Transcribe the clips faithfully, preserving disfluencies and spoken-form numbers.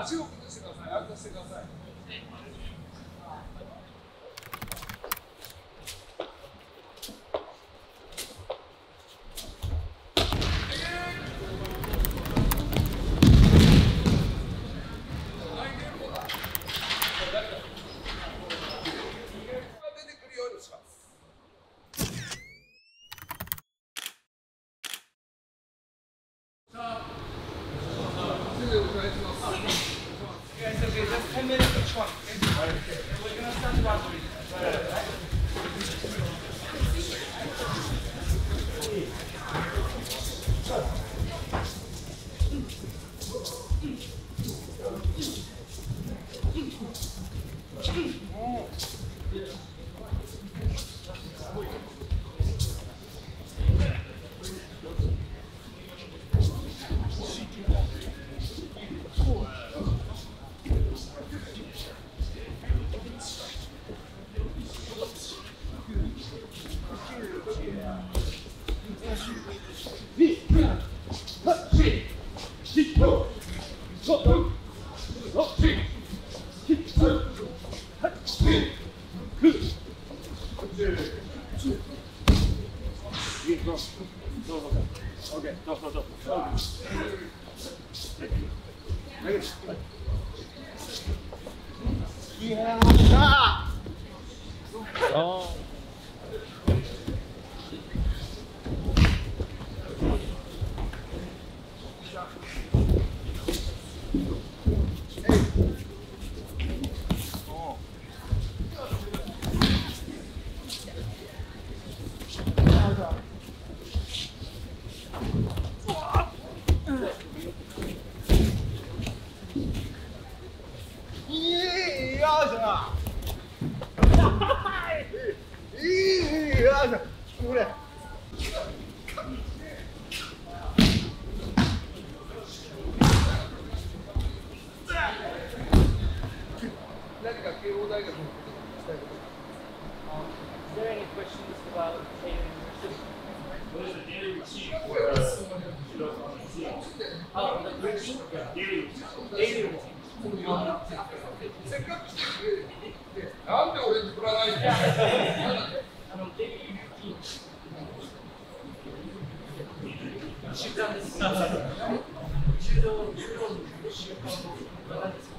足を崩してください。アウトしてください。 ten minutes each one. We're going to start the robbery. Okay, go, go, go. Yeah. Ah! Oh. Is there any questions about Taylor University? What is the daily routine for us? Oh, the routine? Daily routine. Daily routine. せっかく来てくれる。なんで俺に振らないんだよ。あの、デイリールーティン。習慣です。柔道、柔道の習慣は何ですか？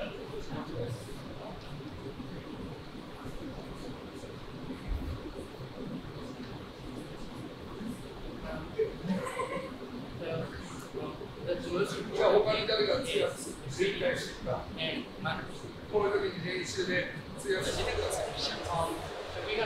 じゃあ他に誰が通訳する正解してるかこういう時に練習で通訳してください。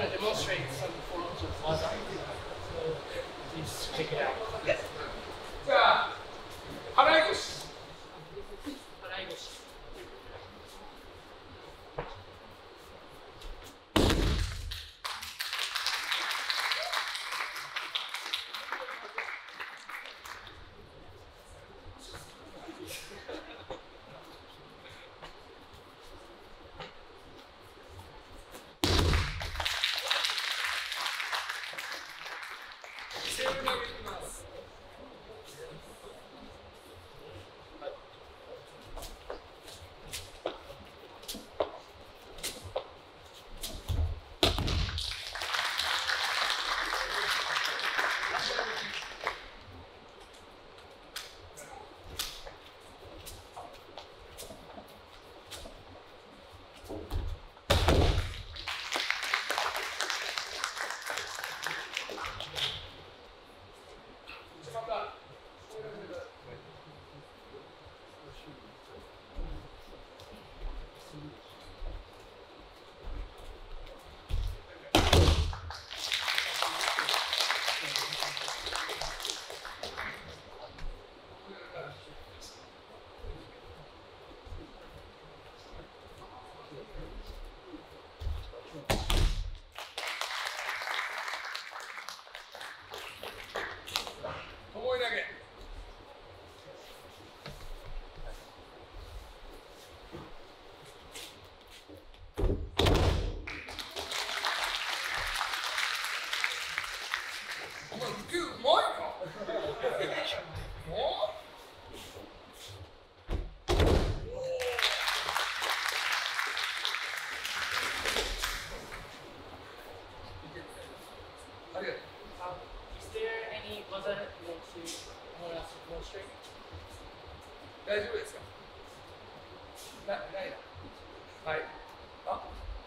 大丈夫ですか？な、ないな。はい。あ。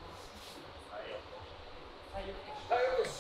大丈夫です。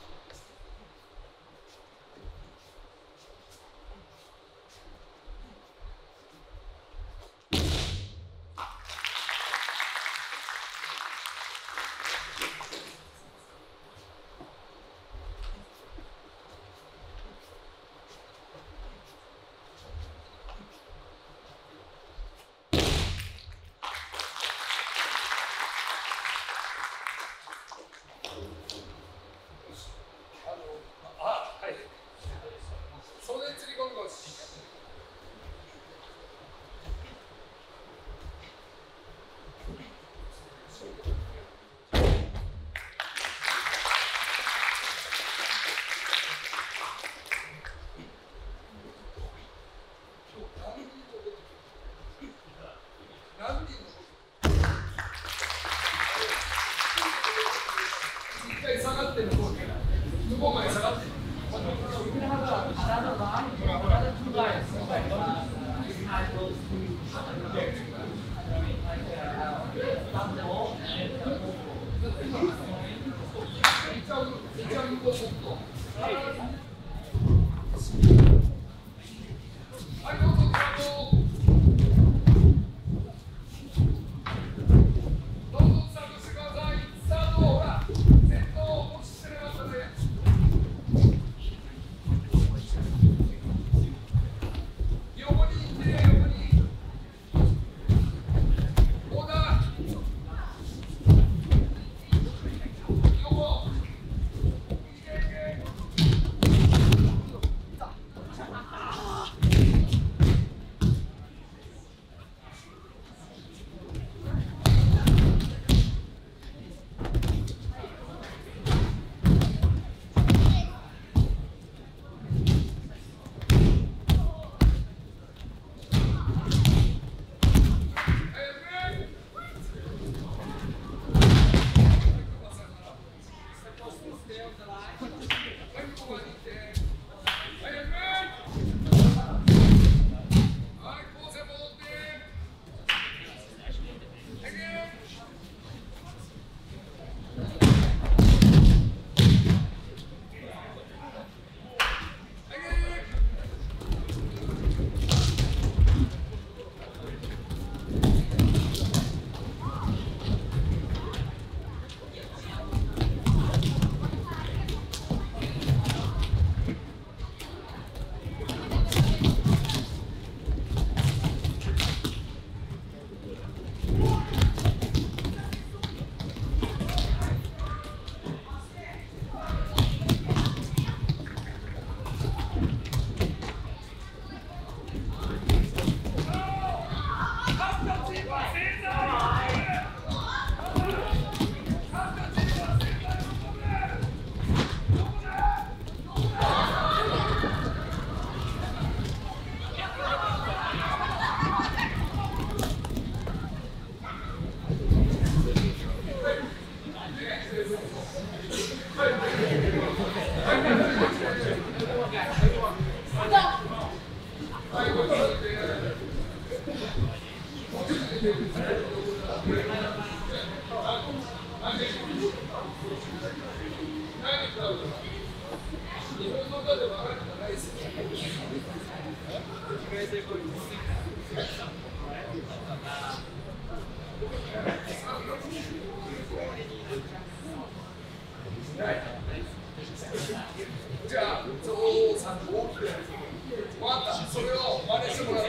じゃあ、そうさんと大きくやる。分かった。それを真似してもらう。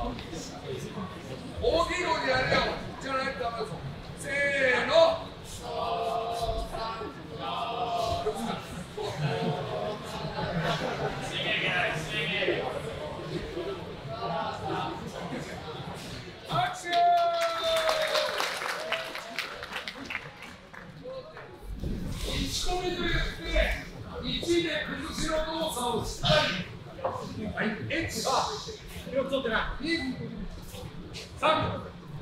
大きい声でやれよ。じゃないとダメだぞ。せーの。アクション。いちコミと言っていちで崩しの動作をしっかり。はい、いち、よく取ってない。に、さん。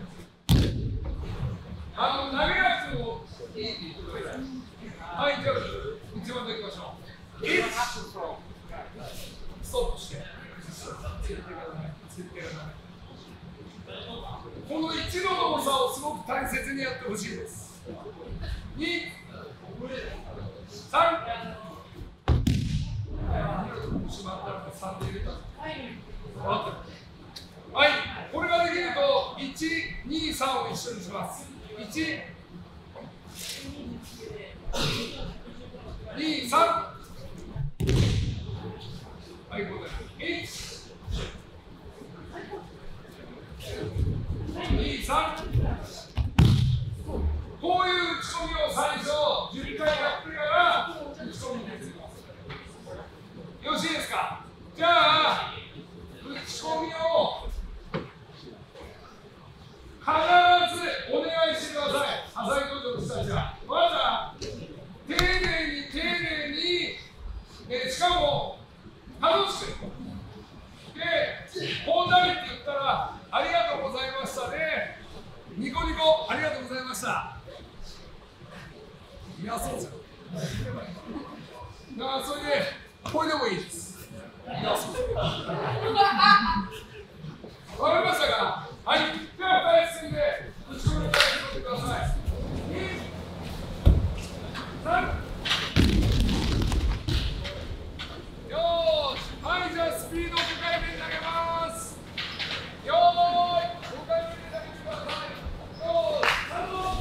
あの投げやつをいいって言ってください。はい、じゃあ一番でいきましょう。いち、ストップして。つけてください。つけてください。 に、さん。さんで入れた。はい、これができるといち、に、さんを一緒にします。いち、に、さん。はい、これ。いち、に、さん。こういう打ち込みを最初じゅっかいやってから打ち込みに出てきます。よろしいですか？じゃあ、打ち込みを必ずお願いしてください。浅井道場の人たちは。まずは、丁寧に丁寧に、えしかも楽しく。で、こうなるって言ったら、ありがとうございましたね。ニコニコ、ありがとうございました。いや、そうじゃん。だからそれで、これでもいいです。いや、そうじゃん。わかりましたか？はい。では、第一戦で、打ち込みをしてください。に、さん。よーし。はい、じゃあ、スピードごかいめに投げます。よーい。ごかいめに投げてください。よーい。スタート。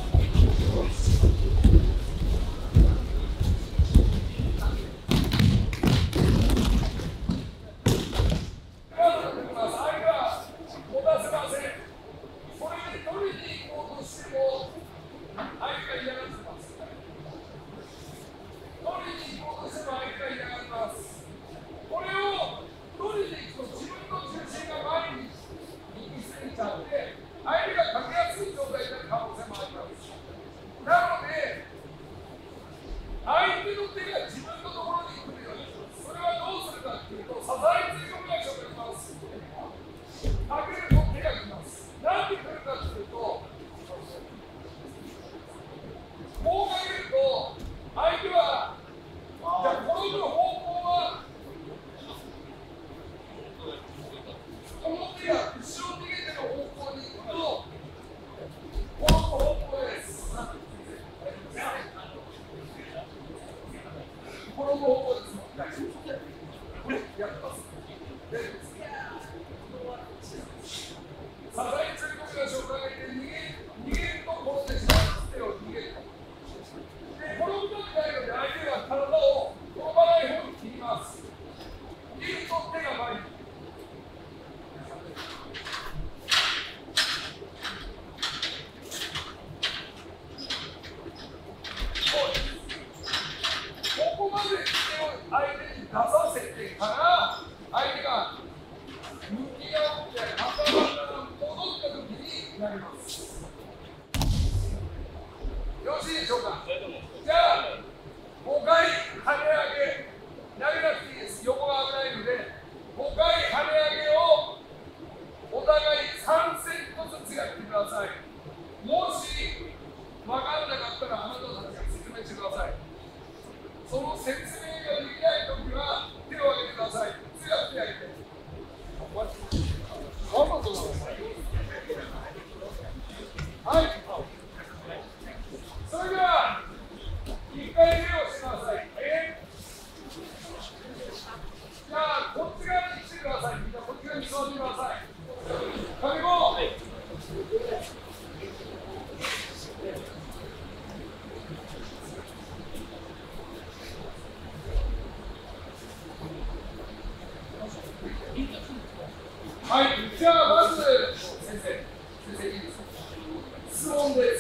はい、じゃあまず先生、先生いいですか？質問です。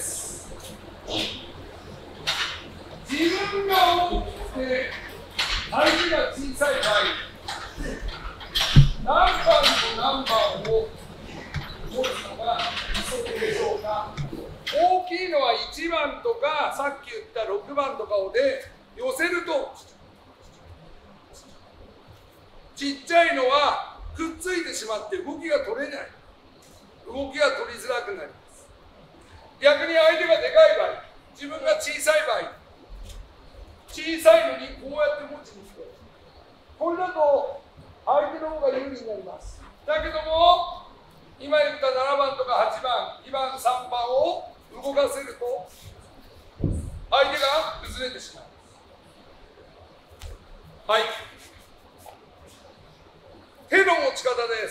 自分が大きくて相手が小さい場合、何番と何番を持つのが理想でしょうか？大きいのはいちばんとかさっき言ったろくばんとかをで寄せると、ちっちゃいのはくっついてしまって動きが取れない、動きが取りづらくなります。逆に相手がでかい場合、自分が小さい場合、小さいのにこうやって持ちに来て、これだと相手の方が有利になります。だけども今言ったななばんとかはちばん、にばん、さんばんを動かせると相手が崩れてしまう。はい。手の持ち方です。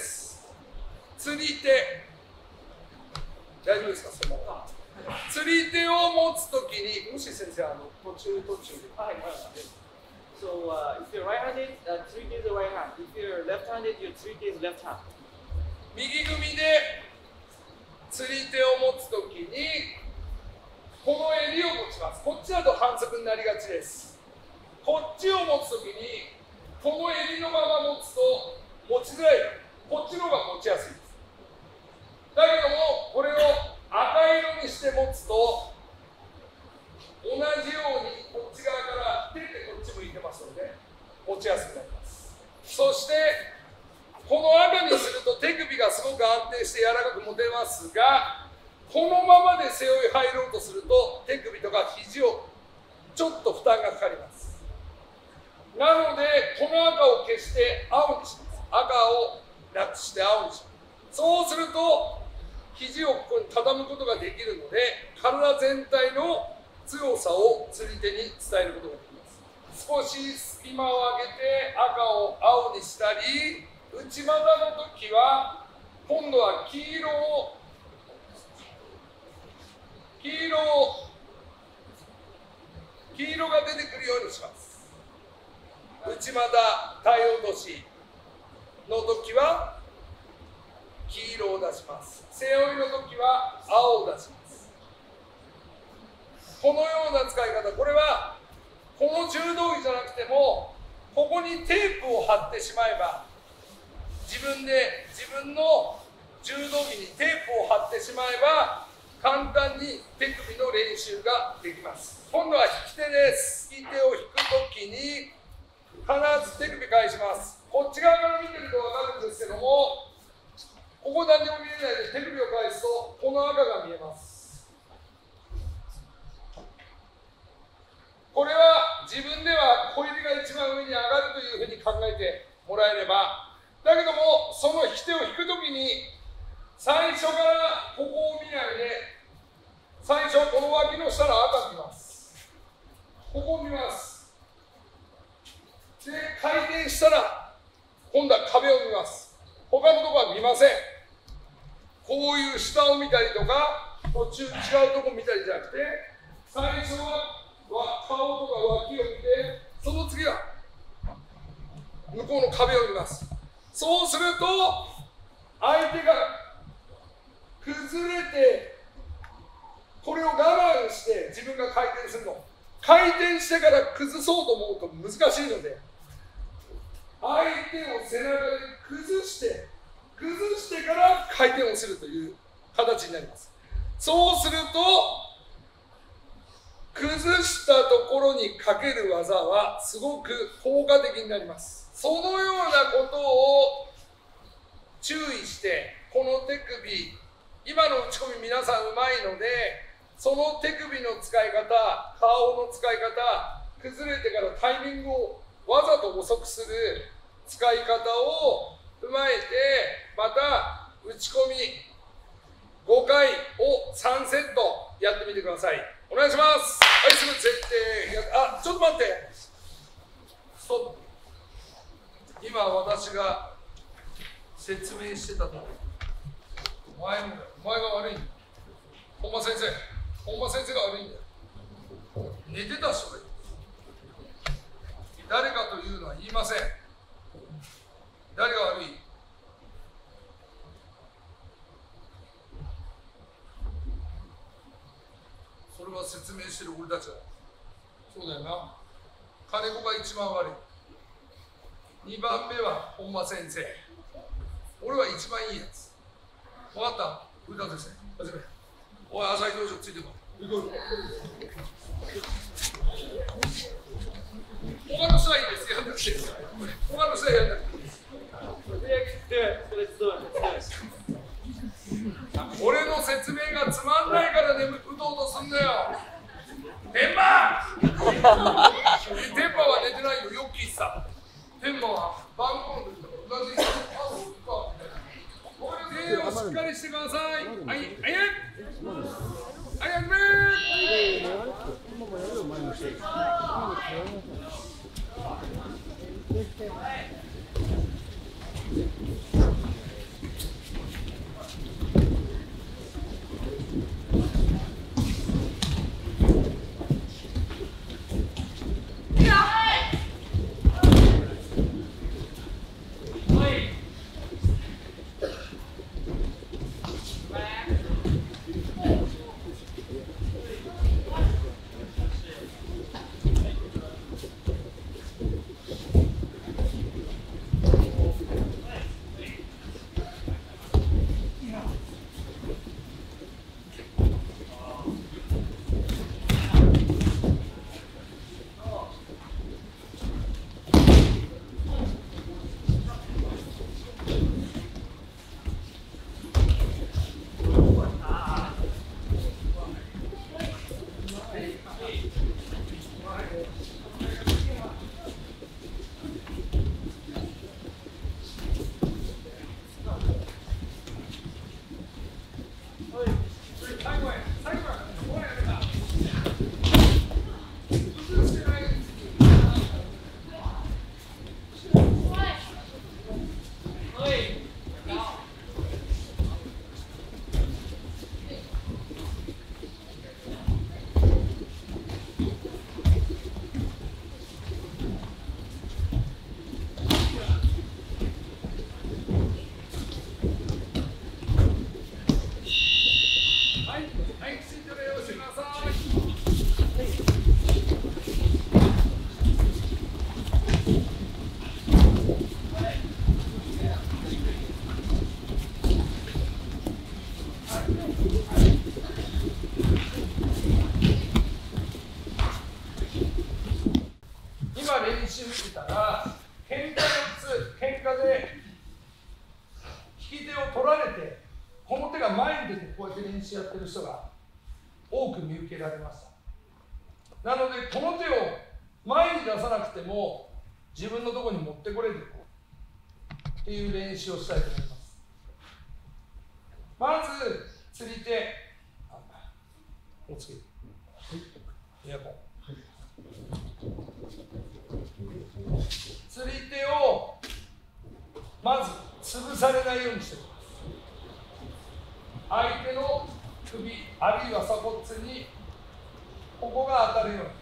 釣り手。大丈夫ですか、その釣り手を持つときに、もし先生、あの途中途中で。 はい、はい。So, uh, if you're right-handed, uh, three is the right hand. If you're left-handed, your three is left hand. 右組みで釣り手を持つときに、この襟を持ちます。こっちだと反則になりがちです。こっちを持つときに、この襟のまま持つと持ちづらい。こっちの方が持ちやすいです。だけども、これを赤色にして持つと、同じようにこっち側から手でこっち向いてますので、持ちやすくなります。そして、この赤にすると手首がすごく安定して柔らかく持てますが、このままで背負い入ろうとすると、手首とか肘をちょっと負担がかかります。なので、この赤を消して青にします。赤をなくして青にします。そうすると、肘をここに畳むことができるので、体全体の強さを釣り手に伝えることができます。少し隙間を上げて赤を青にしたり、内股の時は今度は黄色を黄色を黄色が出てくるようにします。内股体落としの時は黄色を出します。背負いの時は青を出します。このような使い方、これはこの柔道着じゃなくても、ここにテープを貼ってしまえば、自分で自分の柔道着にテープを貼ってしまえば、簡単に手首の練習ができます。今度は引き手です。引き手を引くときに必ず手首返します。こっち側から見てると分かるんですけども、ここ何も見えないで手首を返すとこの赤が見えます。これは自分では小指が一番上に上がるというふうに考えてもらえれば、だけどもその引き手を引くときに最初からここを見ないで、最初この脇の下の赤見ます。ここを見ます。で、回転したら今度は壁を見ます。他のところは見ません。こういう下を見たりとか、途中違うところ見たりじゃなくて、最初は顔とか脇を見て、その次は向こうの壁を見ます。そうすると相手が崩れて、これを我慢して自分が回転するの。回転してから崩そうと思うと難しいので、相手を背中で崩して崩してから回転をするという形になります。そうすると崩したところにかける技はすごく効果的になります。そのようなことを注意して、この手首、今の打ち込み皆さんうまいので、その手首の使い方、顔の使い方、崩れてからタイミングをわざと遅くする使い方を踏まえて、また打ち込みごかいをさんセットやってみてください。お願いします。はい、すぐ設定。あ、ちょっと待って。ストップ。今私が説明してたとお前もお前が悪いんだ。本間先生、本間先生が悪いんだよ。寝てた人がいる。誰かというのは言いません。誰が悪い？それは説明してる俺たちだ。そうだよな。金子が一番悪い。にばんめは本間先生。俺は一番いいやつ。分かった？古田先生、始め。おい、朝日道場ついてこい。行こう。他の人はいいです。やんなくていいです。他の人はやんなくていいです。俺の説明がつまんないから眠く打とうとすんだよ。天馬天馬は寝てないよ、よく聞いてた。天馬は番号の時と同じ。あ、そうか。これで手をしっかりしてください。はい、はい、はい、はい、はい。 練習したら喧嘩よっつ喧嘩で引き手を取られてこの手が前に出てこうやって練習やってる人が多く見受けられました。なのでこの手を前に出さなくても自分のところに持ってこれるっていう練習をしたいと思います。まず釣り手おつけエアコン釣り手をまず潰されないようにしてください。相手の首あるいは鎖骨にここが当たるよう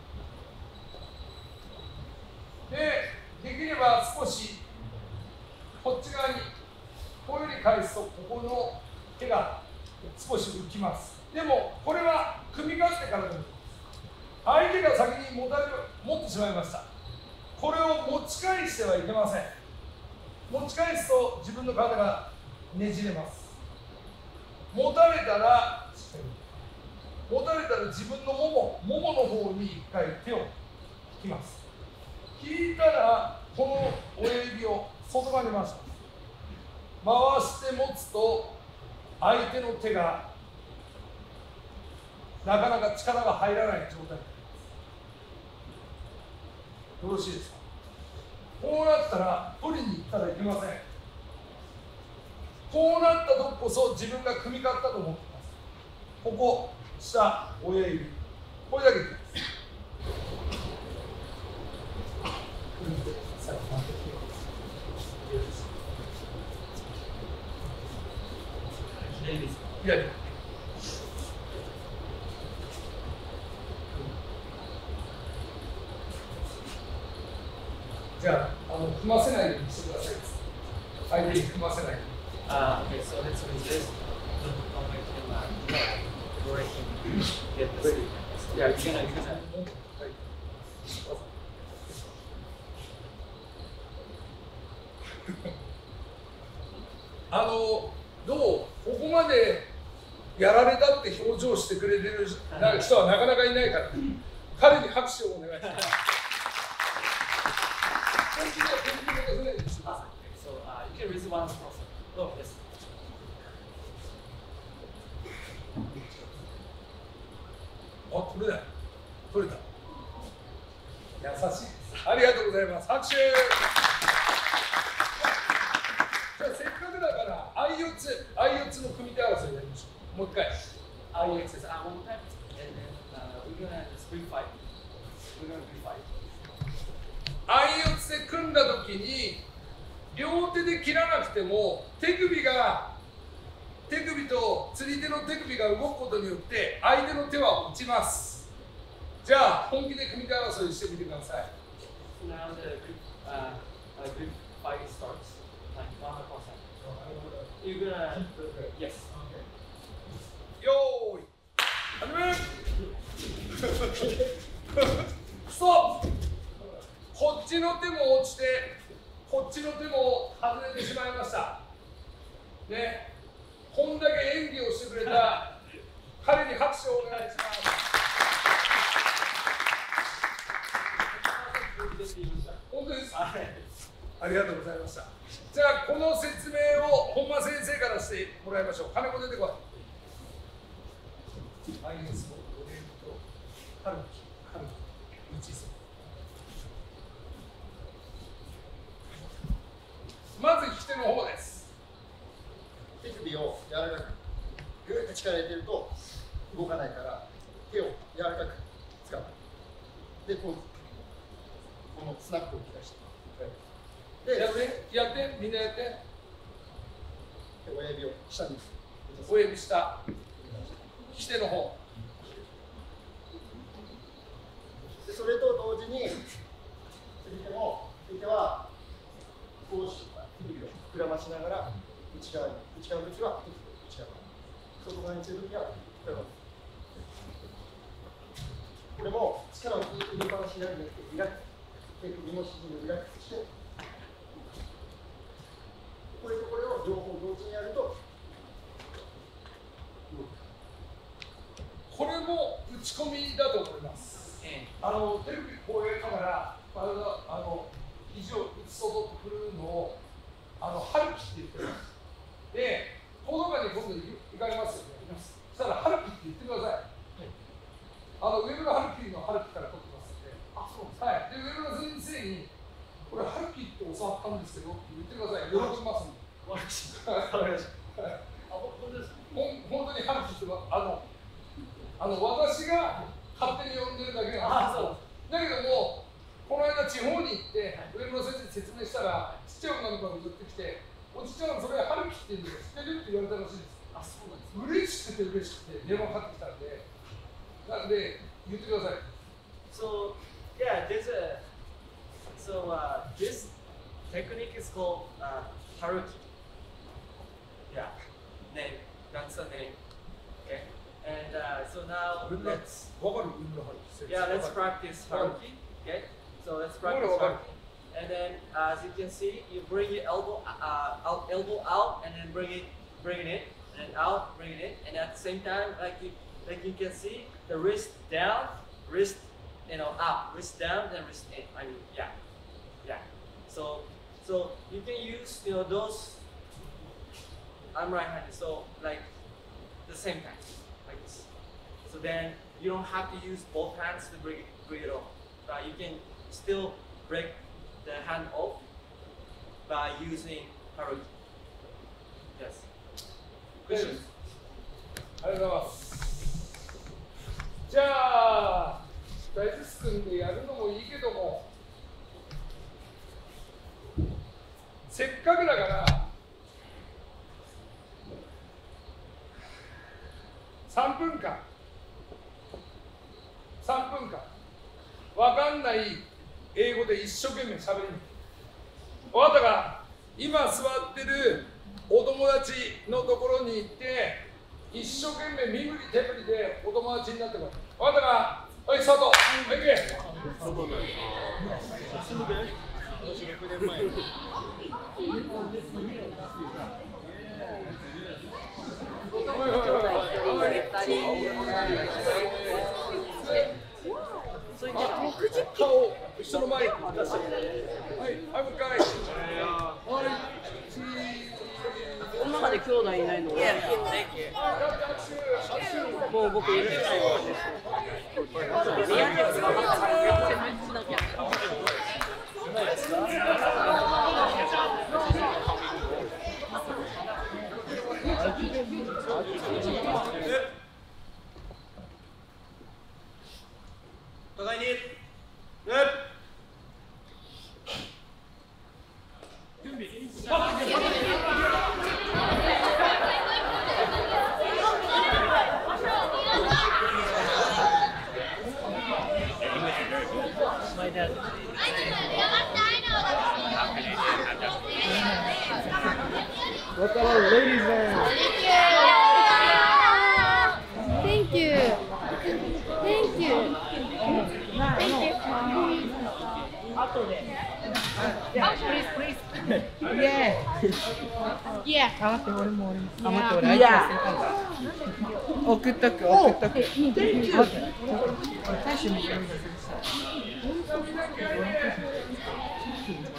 にで、できれば少しこっち側にこういうふうに返すとここの手が少し浮きます。でもこれは組み勝ってからでもいいです。相手が先に持たれ持ってしまいました。これを持ち返してはいけません。持ち返すと自分の体がねじれます。持たれたら持たれたら自分のももももの方に一回手を引きます。引いたらこの親指を外側に回します。回して持つと相手の手がなかなか力が入らない状態になります。よろしいですか。こうなったら取りに行ったらいけません。こうなった時こそ自分が組み勝ったと思ってます。ここ下親指これだけでいいです。左ですか。左。じゃあ、あの組ませないようにしてください。相手に組ませないように。 Uh, okay, so let's resist the convection and where I can get the sleep. Yeah, you're gonna use that. あのどうここまでやられたって表情してくれてる人はなかなかいないから彼に拍手をお願いします。 So uh, you can raise one closer. Oh, yes. あ、取れない。取れた。優しいです。ありがとうございます。拍手。じゃあせっかくだから相四つ、相四つの組み手合わせをやりましょう。もう一回。 Ah, yes, yes. Uh, one more time. And then uh, we're gonna spring fight. 相四つで組んだ時に両手で切らなくても手首が手首と釣り手の手首が動くことによって相手の手は落ちます。じゃあ本気で組み手争いしてみてください。 Now the group, uh, uh, group fight starts. Like one percent. You're gonna yes. よーい始めストップ。こっちの手も落ちてこっちの手も外れてしまいましたね。こんだけ演技をしてくれた彼に拍手をお願いします。本当ですか。ありがとうございました。じゃあこの説明を本間先生からしてもらいましょう。金子出てこい。アイエスとドレームとハルキハルキ内瀬。まず引き手の方です。 手首を柔らかくぐーっと力入れてると動かないから手を柔らかく使う。でこうこのスナップを切らしてでやってやってみんなやって。 で親指を下に親指下引き手の方でそれと同時に釣り手も釣り手はこうし手首を膨らましながら内側に内側の時は内側外側にする時は膨らます。これも力を入れっぱなしになるんですけどリラックス手首も肘もリラックスしてこれとこれを両方同時にやるとこれも打ち込みだと思います。あのテレビこういうカメラあの肘を打ち外ってくるのをあのハルキって言ってます。で、この中に今度行かれますよね。そしたらハルキって言ってください。あの上村ハルキのハルキから取ってますんで。あ、そうです。はい。で、上村先生にこれハルキって教わったんですけどって言ってください。喜びますんで。わかりました。わかりました。あ、本当ですか。ほん本当にハルキってあのあの私が勝手に呼んでるだけなんです。だけども。この間地方に行って上村先生に説明したらちっちゃい女の子が寄ってきて「おじちゃんそれハルキって言うんだよ知ってる?」って言われたらしいです。あ、そうなんです。嬉しくて嬉しくて電話かかってきたんでなんで言ってください。 So yeah, there's a so uh, this technique is called uh, haruki. Yeah, name. That's the name. Okay, and uh, so now let's わかる上村ハルキ。 yeah let's practice haruki. Okay. So let's practice haruki. And then, uh, as you can see, you bring your elbow, uh, out, elbow out, and then bring it, bring it in, and then out, bring it in, and at the same time, like you, like you can see, the wrist down, wrist, you know, up, wrist down, then wrist in. I mean, yeah, yeah. So, so you can use, you know, those. I'm right-handed, so like the same time, like this. So then you don't have to use both hands to bring it, bring it off. Uh, you can still break the hand off by using haruki. Yes. ありがとうございます。じゃあ大豆すくんでやるのもいいけどもせっかくだからさんぷんかんさんぷんかんわかんない英語で一生懸命しゃべる。分かったか。今座ってるお友達のところに行って一生懸命身振り手振りでお友達になってこい。分かったか。はい、スタート。はい、行け。顔人の前に出して。はい、はい、もう一回。はい、 この中で兄弟いないの。もう僕いる。リアルですか。 互いに My dad. What are ladies man? Thank you. Thank you. Thank you. Yeah. Yeah. あ、待って、俺も俺も。あ、待って、俺相手忘れたんだ。送っとく、送っとく。待って、大使に言うのするさ。